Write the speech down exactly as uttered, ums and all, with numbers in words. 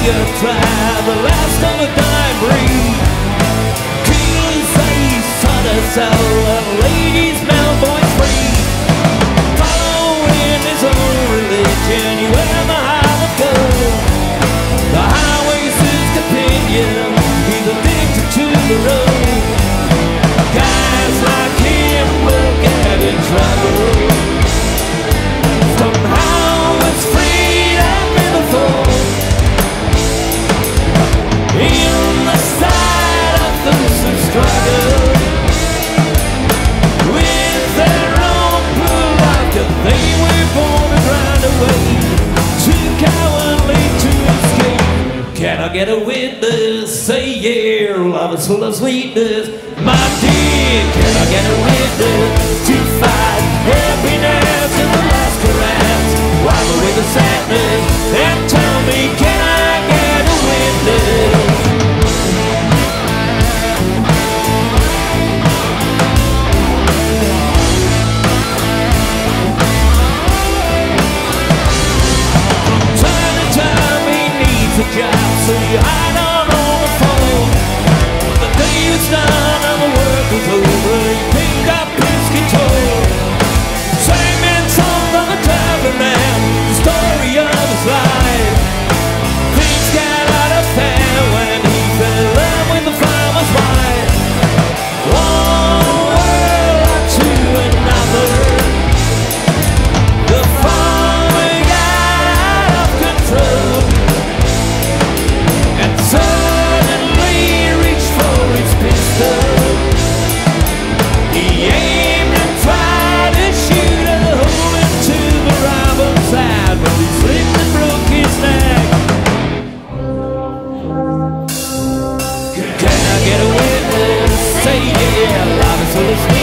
a tribe, the last of a dying breed. Kings say son of soul, a lady's mouth boy's free. Following his own religion, you ever have a go. The highway's his companion, he's addicted to the road. Guys like him will get in trouble. Somehow it's freedom in the fall. In the sight of those who struggle with their own blue life, they were born to run away, too cowardly to escape. Can I get a witness? Say yeah, love is full of sweetness, my dear. Can I get a witness to fight happiness in the last caress? Wipe away the sadness and tell me, can I get a witness? Time to time he needs a job, so you hide on on the phone. The day is done and the work is over, he picked up his guitar. Singing songs on the tavern man, the story of his life. Things got out of hand when he fell in love with the farmer's wife. One world to another, the farmer got out of control, and suddenly he reached for his pistol. He aimed and tried to shoot a hole into the robber's side, but he slipped and broke his neck. Can I get a witness? Say yeah, love is full of sweet.